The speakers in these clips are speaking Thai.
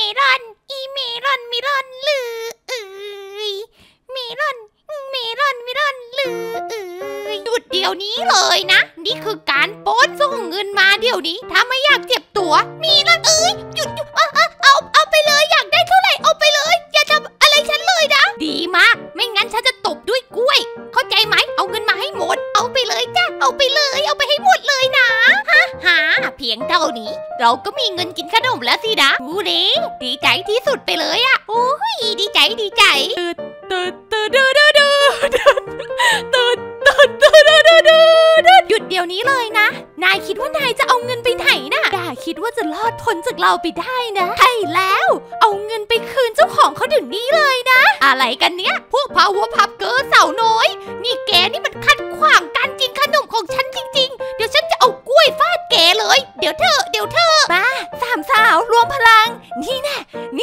รอนอีเมรอนมิรอนหรือเมรอนเมรอนมิรอนหรือหยุดเดี๋ยวนี้เลยนะนี่คือการโป้นส่งเงินมาเดี๋ยวนี้ถ้าไม่อยากเจ็บตัวมีรอนหยุดเอาไปเลยอยากได้เท่าไหร่เอาไปเลยอย่าทำอะไรฉันเลยนะดีมากไม่งั้นฉันจะตบด้วยกล้วยเข้าใจไหมเอาเงินมาให้หมดเอาไปเลยจ้ะเอาไปเลยเอาไปให้หมดเลยนะฮะเพียงเท่านี้เราก็มีเงินกินขนมแล้วสินะดูดิดีใจที่สุดไปเลยอ่ะโอ้ยดีใจหยุดเดี๋ยวนี้เลยนะนายคิดว่านายจะเอาเงินไปไหนนะด่าคิดว่าจะรอดพ้นจากเราไปได้นะใช่แล้วเอาเงินไปคืนเจ้าของเขาถึงนี้เลยนะอะไรกันเนี้ยพวกPower Puff Girlsสาวน้อยนี่แกนี่มันขัดขวางการกินขนมของฉันจริงๆเดี๋ยวฉันจะเอากล้วยฟาดแกเลยเดี๋ยวเธอมาสามสาวรวมพลังนี่แน่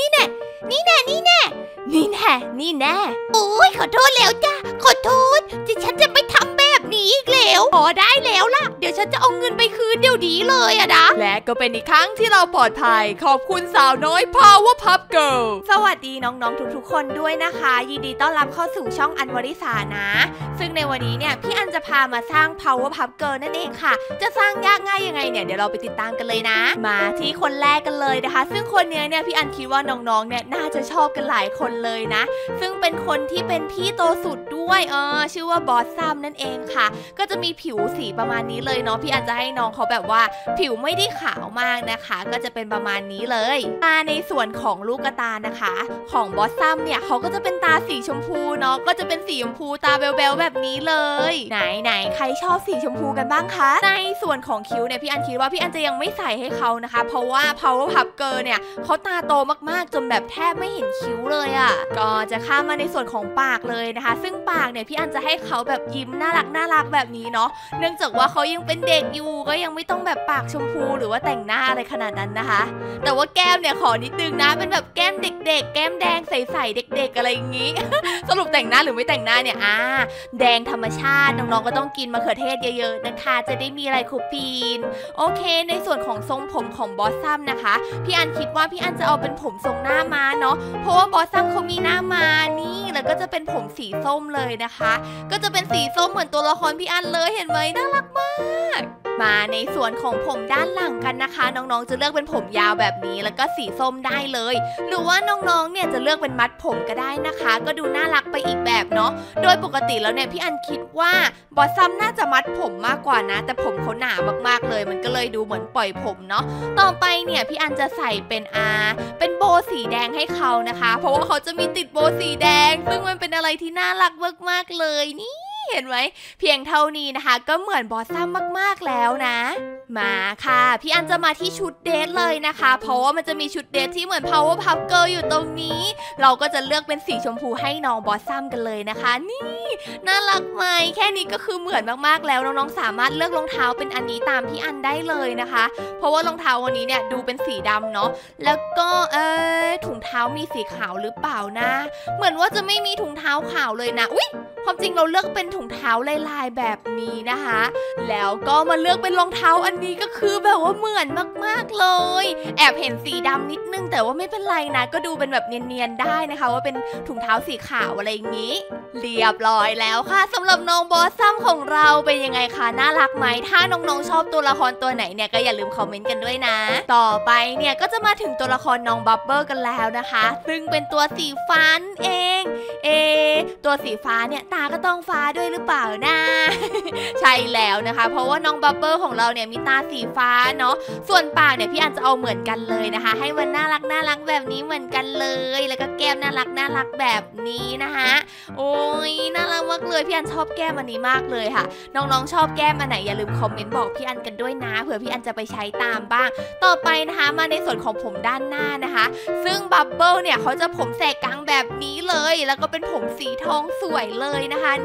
โอ้ยขอโทษแล้วจ้าขอโทษฉันจะไม่ทำแบบนี้อีกแล้วพอได้แล้วล่ะเดี๋ยวฉันจะเอาเงินไปคืนเดี๋ยวนี้เลยอะนะและก็เป็นอีกครั้งที่เราปลอดภัยขอบคุณสาวน้อย Power Puff Girl สวัสดีน้องๆทุกๆคนด้วยนะคะยินดีต้อนรับเข้าสู่ช่องอันวริษานะซึ่งในวันนี้เนี่ยพี่อันจะพามาสร้าง Power Puff Girl นั่นเองค่ะจะสร้างยากง่ายยังไงเนี่ยเดี๋ยวเราไปติดตามกันเลยนะมาที่คนแรกกันเลยนะคะซึ่งคนนี้เนี่ยพี่อันคิดว่าน้องๆเนี่ยน่าจะชอบกันหลายคนเลยนะซึ่งเป็นคนที่เป็นพี่โตสุดด้วยชื่อว่าบอสซัมนั่นเองค่ะก็จะมีผิวสีประมาณนี้เลยเนาะพี่อันจะให้น้องเขาแบบว่าผิวไม่ได้ขาวมากนะคะก็จะเป็นประมาณนี้เลยตาในส่วนของลูกตานะคะของบอสซัมเนี่ยเขาก็จะเป็นตาสีชมพูเนาะก็จะเป็นสีชมพูตาแบ๊วๆแบบนี้เลยไหนใครชอบสีชมพูกันบ้างคะในส่วนของคิ้วเนี่ยพี่อันคิดว่าพี่อันจะยังไม่ใส่ให้เขานะคะเพราะว่า Power Puff Girl เนี่ยเขาตาโตมากๆจนแบบแทบไม่เห็นคิ้วเลยอ่ะก็จะข้ามมาในส่วนของปากเลยนะคะซึ่งปากเนี่ยพี่อันจะให้เขาแบบยิ้มน่ารักแบบนี้เนาะเนื่องจากว่าเขายังเป็นเด็กอยู่ก็ยังไม่ต้องแบบปากชมพูหรือว่าแต่งหน้าอะไรขนาดนั้นนะคะแต่ว่าแก้มเนี่ยขอนิดนึงนะเป็นแบบแก้มเด็กๆแก้มแดงใสๆเด็กๆอะไรอย่างงี้ สรุปแต่งหน้าหรือไม่แต่งหน้าเนี่ยแดงธรรมชาติน้องๆก็ต้องกินมะเขือเทศเยอะๆนะคะจะได้มีอะไรคูปีนโอเคในส่วนของทรงผมของบอสซัมนะคะพี่อันคิดว่าพี่อันจะเอาเป็นผมทรงหน้าม้าเนาะเพราะว่าบอสซัมเขามีหน้าม้านี่แล้วก็จะเป็นผมสีส้มเลยนะคะก็จะเป็นสีส้มเหมือนตัวละครพี่อันเลยเห็นไหมน่ารักมากมาในส่วนของผมด้านหลังกันนะคะน้องๆจะเลือกเป็นผมยาวแบบนี้แล้วก็สีส้มได้เลยหรือว่าน้องๆเนี่ยจะเลือกเป็นมัดผมก็ได้นะคะก็ดูน่ารักไปอีกแบบเนาะโดยปกติแล้วเนี่ยพี่อันคิดว่าบอสซัมน่าจะมัดผมมากกว่านะแต่ผมเขาหนามากๆเลยมันก็เลยดูเหมือนปล่อยผมเนาะต่อไปเนี่ยพี่อันจะใส่เป็นโบสีแดงให้เขานะคะเพราะว่าเขาจะมีติดโบสีแดงซึ่งมันเป็นอะไรที่น่ารักมากๆเลยนี่เห็นไหมเพียงเท่านี้นะคะก็เหมือนบอสซัมมากๆแล้วนะมาค่ะพี่อันจะมาที่ชุดเดทเลยนะคะเพราะว่ามันจะมีชุดเดทที่เหมือน Power Puff Girl อยู่ตรงนี้เราก็จะเลือกเป็นสีชมพูให้น้องบอสซัมกันเลยนะคะนี่น่ารักไหมแค่นี้ก็คือเหมือนมากๆแล้วน้องๆสามารถเลือกรองเท้าเป็นอันนี้ตามพี่อันได้เลยนะคะเพราะว่ารองเท้าวันนี้เนี่ยดูเป็นสีดำเนาะแล้วก็ถุงเท้ามีสีขาวหรือเปล่านะเหมือนว่าจะไม่มีถุงเท้าขาวเลยนะอุ๊ยความจริงเราเลือกเป็นถุงเท้าลายๆแบบนี้นะคะแล้วก็มาเลือกเป็นรองเท้าอันนี้ก็คือแบบว่าเหมือนมากๆเลยแอบเห็นสีดำนิดนึงแต่ว่าไม่เป็นไรนะก็ดูเป็นแบบเนียนๆได้นะคะว่าเป็นถุงเท้าสีขาวอะไรอย่างนี้เรียบร้อยแล้วค่ะสำหรับน้องบอสซัมของเราเป็นยังไงคะน่ารักไหมถ้าน้องๆชอบตัวละครตัวไหนเนี่ยก็อย่าลืมคอมเมนต์กันด้วยนะต่อไปเนี่ยก็จะมาถึงตัวละครน้องบับเบิ้ลกันแล้วนะคะซึ่งเป็นตัวสีฟ้าเองตัวสีฟ้าเนี่ยตาก็ต้องฟ้าด้วยหรือเปล่านะ ใช่แล้วนะคะเพราะว่าน้องบับเบิ้ลของเราเนี่ยมีตาสีฟ้าเนาะส่วนปากเนี่ยพี่อันจะเอาเหมือนกันเลยนะคะให้มันน่ารักแบบนี้เหมือนกันเลยแล้วก็แก้มน่ารักแบบนี้นะคะโอ้ยน่ารักมากเลยพี่อันชอบแก้มอันนี้มากเลยค่ะน้องๆชอบแก้มอันไหนอย่าลืมคอมเมนต์บอกพี่อันกันด้วยนะเผื่อพี่อันจะไปใช้ตามบ้างต่อไปนะคะมาในส่วนของผมด้านหน้านะคะซึ่งบับเบิ้ลเนี่ยเขาจะผมแสกกลางแบบนี้เลยแล้วก็เป็นผมสีทองสวยเลยนะคะนี่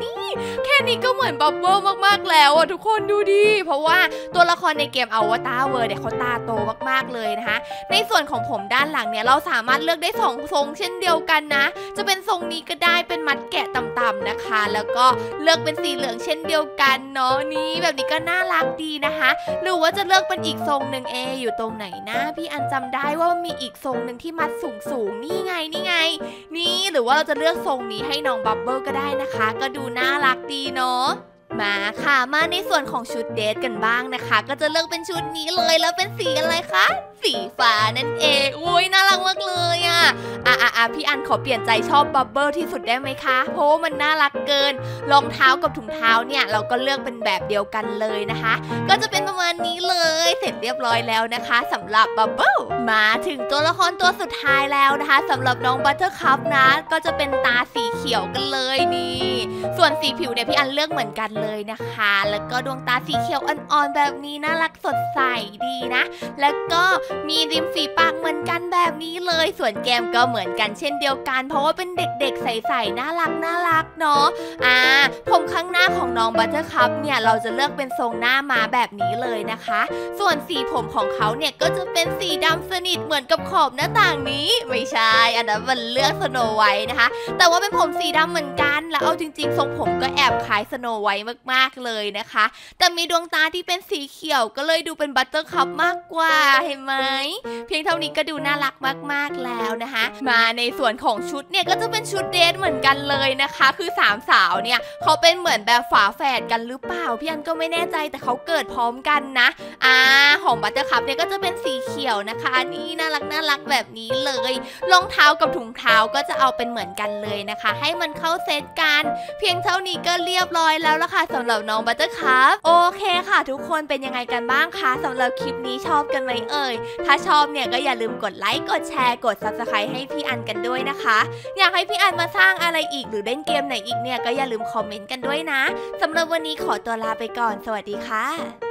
แค่นี้ก็เหมือนบับเบิ้ลมากๆแล้วอ่ะทุกคนดูดิเพราะว่าตัวละครในเกมอวตารเวิร์เนี่ยเขาตาโตมากๆเลยนะคะในส่วนของผมด้านหลังเนี่ยเราสามารถเลือกได้2ทรงเช่นเดียวกันนะจะเป็นทรงนี้ก็ได้เป็นมัดแกะต่ำๆนะคะแล้วก็เลือกเป็นสีเหลืองเช่นเดียวกันเนาะนี่แบบนี้ก็น่ารักดีนะคะหรือว่าจะเลือกเป็นอีกทรงหนึ่งอยู่ตรงไหนนะพี่อันจำได้ว่ามีอีกทรงหนึ่งที่มัดสูงนี่ไงนี่หรือว่าเราจะเลือกทรงนี้ให้น้องบับเบิ้ลก็ได้นะคะก็ดูน่ารักดีเนาะมาค่ะมาในส่วนของชุดเดทกันบ้างนะคะก็จะเลือกเป็นชุดนี้เลยแล้วเป็นสีอะไรคะสีฟ้านั่นเองอุ้ยน่ารักมากเลยอ่ะพี่อันขอเปลี่ยนใจชอบบับเบิ้ลที่สุดได้ไหมคะเพราะมันน่ารักเกินรองเท้ากับถุงเท้าเนี่ยเราก็เลือกเป็นแบบเดียวกันเลยนะคะก็จะเป็นประมาณนี้เลยเสร็จเรียบร้อยแล้วนะคะสำหรับบับเบิ้ลมาถึงตัวละครตัวสุดท้ายแล้วนะคะสำหรับน้องบัตเตอร์คัพนะก็จะเป็นตาสีเขียวกันเลยนี่ส่วนสีผิวเนี่ยพี่อันเลือกเหมือนกันเลยนะคะแล้วก็ดวงตาสีเขียวอ่อนๆแบบนี้น่ารักสดใสดีนะแล้วก็มีริมฝีปากเหมือนกันแบบนี้เลยส่วนแก้มก็เหมือนกันเช่นเดียวกันเพราะว่าเป็นเด็กๆใสๆน่ารักเนาะผมข้างหน้าของน้องบัตเตอร์คัพเนี่ยเราจะเลือกเป็นทรงหน้าม้าแบบนี้เลยนะคะส่วนสีผมของเขาเนี่ยก็จะเป็นสีดำสนิทเหมือนกับขอบหน้าต่างนี้ไม่ใช่อันนั้นมันเลือกสโนไวท์นะคะแต่ว่าเป็นผมสีดำเหมือนกันแล้วเอาจริงๆทรงผมก็แอบคล้ายสโนไวท์มากๆเลยนะคะแต่มีดวงตาที่เป็นสีเขียวก็เลยดูเป็นบัตเตอร์คัพมากกว่าเห็นไหมเพียงเท่านี้ก็ดูน่ารักมากๆแล้วนะคะมาในส่วนของชุดเนี่ยก็จะเป็นชุดเดทเหมือนกันเลยนะคะคือ3สาวเนี่ยเขาเป็นเหมือนแบบฝาแฝดกันหรือเปล่าพี่อันก็ไม่แน่ใจแต่เขาเกิดพร้อมกันนะของบัตเตอร์คัพเนี่ยก็จะเป็นสีเขียวนะคะนี่น่ารักแบบนี้เลยรองเท้ากับถุงเท้าก็จะเอาเป็นเหมือนกันเลยนะคะให้มันเข้าเซตกันเพียงเท่านี้ก็เรียบร้อยแล้วละค่ะสำหรับน้องบัตเตอร์คัพโอเคค่ะทุกคนเป็นยังไงกันบ้างคะสำหรับคลิปนี้ชอบกันไหมเอ่ยถ้าชอบเนี่ยก็อย่าลืมกดไลค์กดแชร์กด Subscribe ให้พี่อันกันด้วยนะคะอยากให้พี่อันมาสร้างอะไรอีกหรือเล่นเกมไหนอีกเนี่ยก็อย่าลืมคอมเมนต์กันด้วยนะสำหรับวันนี้ขอตัวลาไปก่อนสวัสดีค่ะ